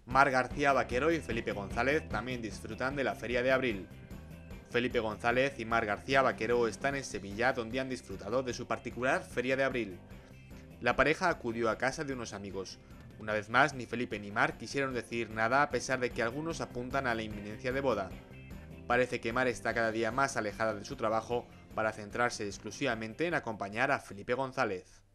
Mar García Vaquero y Felipe González también disfrutan de la Feria de Abril. Felipe González y Mar García Vaquero están en Sevilla, donde han disfrutado de su particular Feria de Abril. La pareja acudió a casa de unos amigos. Una vez más, ni Felipe ni Mar quisieron decir nada, a pesar de que algunos apuntan a la inminencia de boda. Parece que Mar está cada día más alejada de su trabajo para centrarse exclusivamente en acompañar a Felipe González.